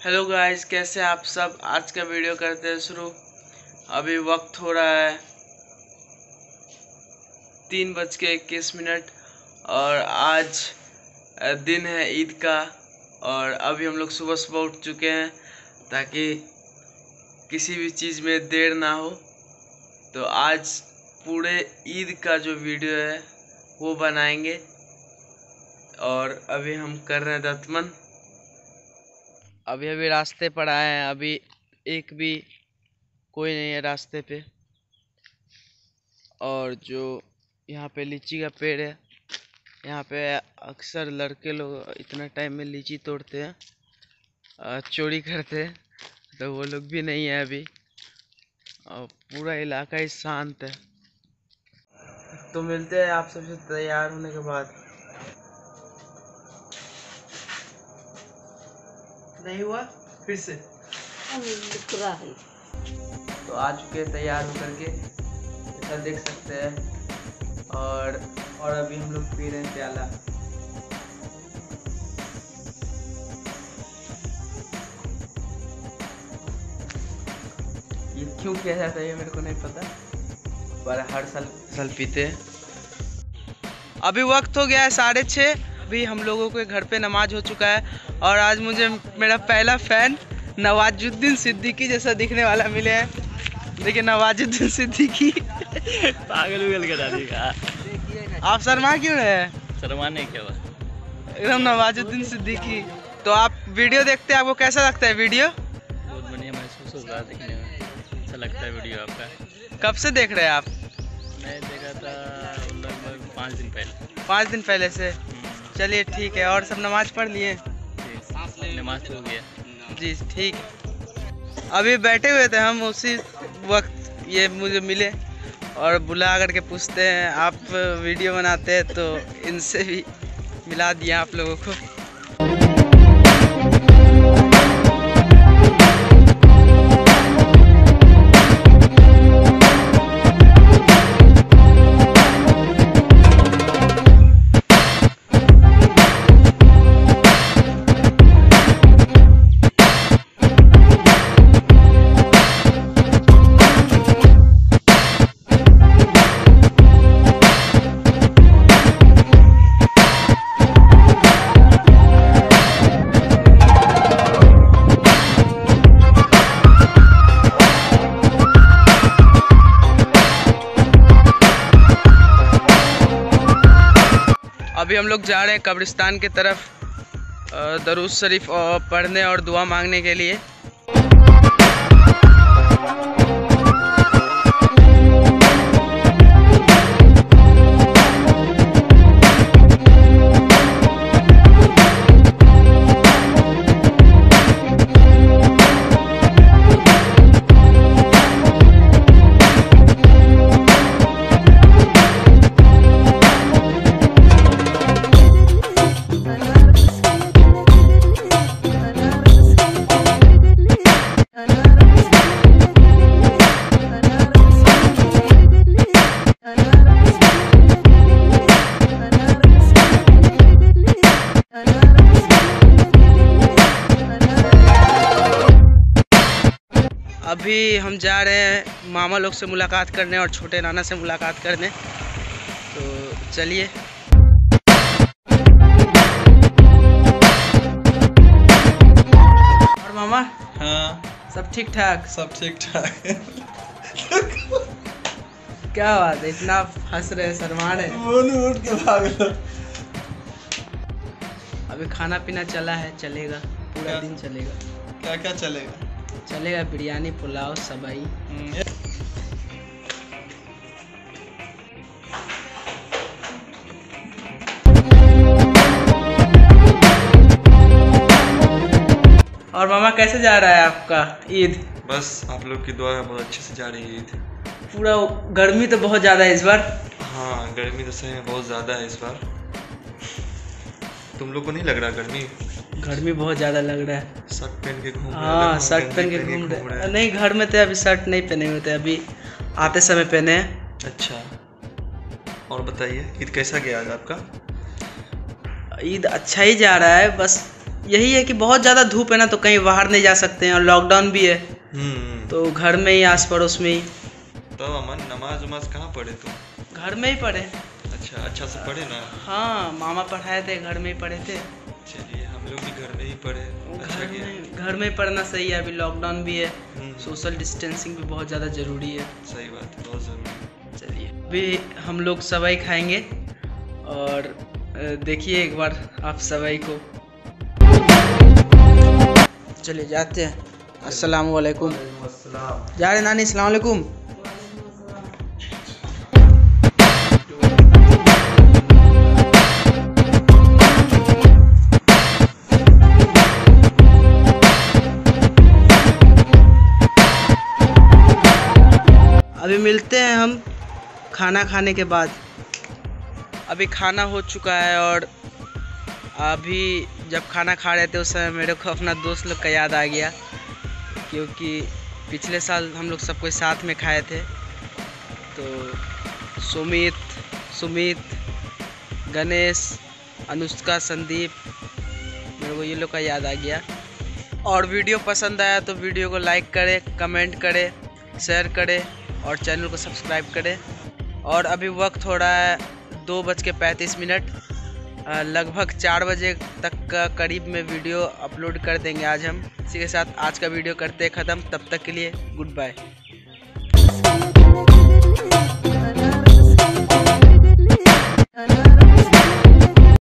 Hello guys, कैसे आप सब। आज का वीडियो करते हैं शुरू। अभी वक्त हो रहा है 3:21 और आज दिन है ईद का। और अभी हम लोग सुबह सुबह उठ चुके हैं ताकि किसी भी चीज़ में देर ना हो। तो आज पूरे ईद का जो वीडियो है वो बनाएंगे। और अभी हम कर रहे हैं दतमन। अभी रास्ते पर आए हैं। अभी एक भी कोई नहीं है रास्ते पे। और जो यहाँ पे लीची का पेड़ है, यहाँ पे अक्सर लड़के लोग इतना टाइम में लीची तोड़ते हैं, चोरी करते हैं। तो वो लोग भी नहीं है अभी। और पूरा इलाका ही शांत है। तो मिलते हैं आप सबसे तैयार होने के बाद। नहीं हुआ फिर से तो आ चुके हैं तैयार होकर के, ऐसा देख सकते हैं। और अभी हम लोग पी रहे हैं प्याला। ये क्यों किया जाता है ये मेरे को नहीं पता, पर हर साल पीते हैं। अभी वक्त हो गया है 6:30। अभी हम लोगों के घर पे नमाज हो चुका है। और आज मुझे मेरा पहला फैन नवाजुद्दीन सिद्दीकी जैसा दिखने वाला मिले हैं। देखिए नवाजुद्दीन सिद्दीकी पागल उगल करा देगा। आप शर्मा क्यों रहे हैं? शर्माने क्या हुआ, एकदम नवाजुद्दीन सिद्दीकी। तो आप वीडियो देखते हैं, आपको कैसा लगता है वीडियो? बहुत बढ़िया महसूस हो रहा है देखने में। अच्छा लगता है वीडियो आपका। कब से देख रहे हैं आप? मैं देखा था लगभग 5 दिन पहले। 5 दिन पहले से। चलिए ठीक है। और सब नमाज पढ़ लिए? नमाज हो गया जी ठीक है। अभी बैठे हुए थे हम, उसी वक्त ये मुझे मिले और बुला करके पूछते हैं आप वीडियो बनाते हैं, तो इनसे भी मिला दिया आप लोगों को। अभी हम लोग जा रहे हैं कब्रिस्तान की तरफ दरूद शरीफ पढ़ने और दुआ मांगने के लिए। अभी हम जा रहे हैं मामा लोग से मुलाकात करने और छोटे नाना से मुलाकात करने। तो चलिए। और मामा? हाँ सब ठीक ठाक? सब ठीक ठाक। क्या बात है, इतना हंस रहे, शर्मा रहे? उठ के भाग रहा। अभी खाना पीना चला है, चलेगा पूरा दिन चलेगा। क्या क्या चलेगा? चलेगा बिरयानी, पुलाव, सबाई। और मामा कैसे जा रहा है आपका ईद? बस आप लोग की दुआ है, बहुत अच्छे से जा रही है ईद। पूरा गर्मी तो बहुत ज़्यादा है इस बार। हाँ गर्मी तो सही में बहुत ज़्यादा है इस बार। तुम लोग को नहीं लग रहा गर्मी? गर्मी बहुत ज़्यादा लग रहा है। शर्ट पहन के घूम रहे? हाँ शर्ट पहन के घूम रहे। नहीं घर में थे, अभी शर्ट नहीं पहने हुए थे, अभी आते समय पहने हैं। अच्छा और बताइए ईद कैसा गया आज आपका? ईद अच्छा ही जा रहा है, बस यही है कि बहुत ज़्यादा धूप है ना, तो कहीं बाहर नहीं जा सकते हैं और लॉकडाउन भी है, तो घर में ही आस पड़ोस में ही। तो अमन नमाज वमाज कहाँ पढ़े तुम? घर में ही पढ़े। अच्छा से पढ़े ना? हाँ, मामा पढ़ाए थे, घर में ही पढ़े थे। चलिए हम लोग भी घर में ही पढ़े। अच्छा किया। घर में ही पढ़ना सही है, अभी लॉकडाउन भी है, सोशल डिस्टेंसिंग भी बहुत ज़्यादा ज़रूरी है। सही बात है, बहुत ज़रूरी। चलिए अभी हम लोग सवाई खाएंगे और देखिए एक बार आप सवाई को। चलिए जाते हैं। अस्सलाम वालेकुम। जा रहे नानी, अस्सलाम वालेकुम। अभी मिलते हैं हम खाना खाने के बाद। अभी खाना हो चुका है और अभी जब खाना खा रहे थे उस समय मेरे को अपना दोस्त लोग का याद आ गया, क्योंकि पिछले साल हम लोग सब कोई साथ में खाए थे। तो सुमित, गणेश, अनुष्का, संदीप, मेरे को ये लोग का याद आ गया। और वीडियो पसंद आया तो वीडियो को लाइक करें, कमेंट करें, शेयर करें और चैनल को सब्सक्राइब करें। और अभी वक्त हो रहा है 2:35। लगभग 4 बजे तक का करीब में वीडियो अपलोड कर देंगे आज हम। इसी के साथ आज का वीडियो करते हैं ख़त्म। तब तक के लिए गुड बाय।